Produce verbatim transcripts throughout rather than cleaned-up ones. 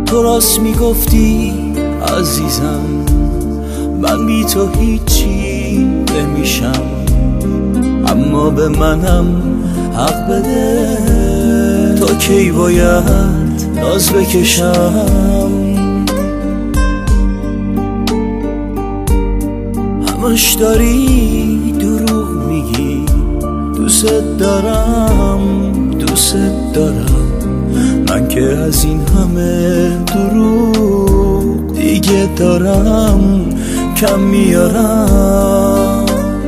تو راست میگفتی عزیزم، من بی تو هیچی نمیشم، اما به منم حق بده. تا کی باید ناز بکشم؟ همش داری دروغ میگی، دوست دارم دوست دارم، من که از این همه دروغ دیگه دارم کم میارم.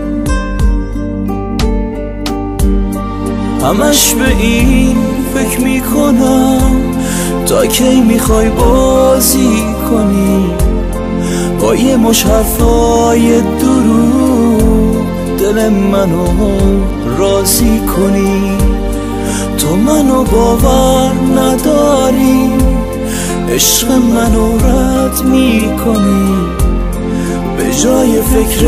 همش به این فکر میکنم تا کی میخوای بازی کنی با یه مش حرفای دروغ، دل منو راضی کنی. تو منو باور نداری، عشق منو رد میکنی، به جای فکر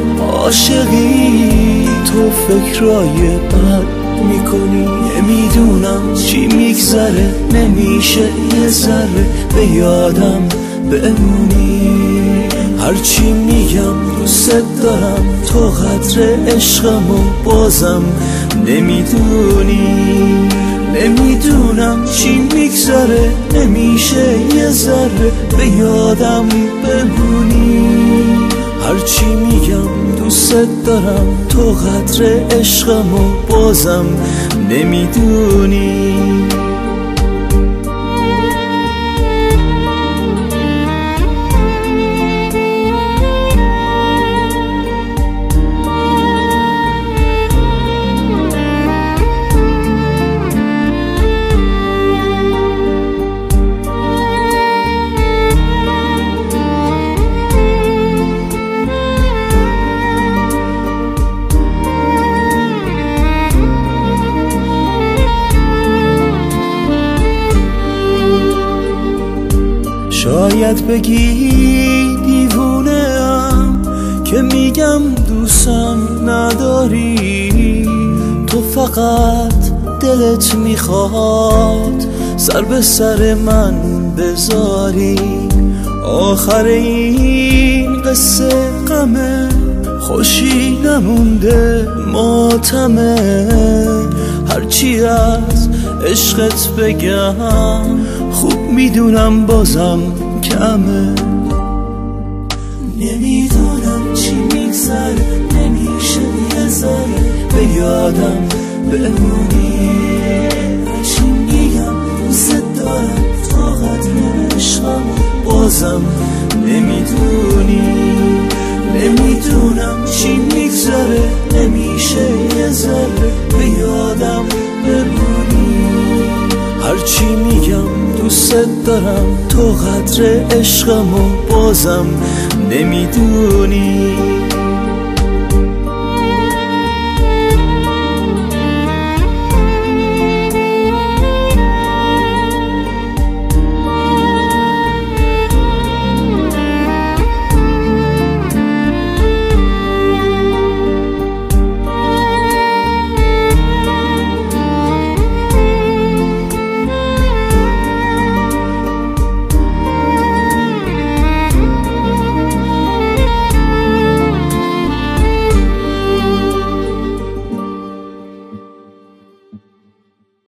عاشقی تو فکرای بد میکنی. نمیدونم چی میگذره، نمیشه یه ذره به یادم بمونی. هرچی میگم دوست دارم، تو قدر عشقمو بازم نمیدونی. نمیدونم چی میگذره، نمیشه یه ذره به یادم بمونی. هرچی میگم دوست دارم، تو قدر عشقمو بازم نمیدونی. شاید بگی دیوونه ام که میگم دوستم نداری، تو فقط دلت میخواد سر به سر من بذاری. آخر این قصه غمه، خوشی نمونده ماتمه. هرچی از عشقت بگم خوب میدونم بازم کمه. نمیدونم چی میگذره، نمیشه یه ذره به یادم بمونی. هرچی میگم دوست دارم، تو قدر عشقم بازم نمیدونی. نمیدونم چی میگذره، نمیشه یه ذره به یادم بمونی. هرچی میگم دوست دارم، تو قدر عشقمو بازم نمیدونی.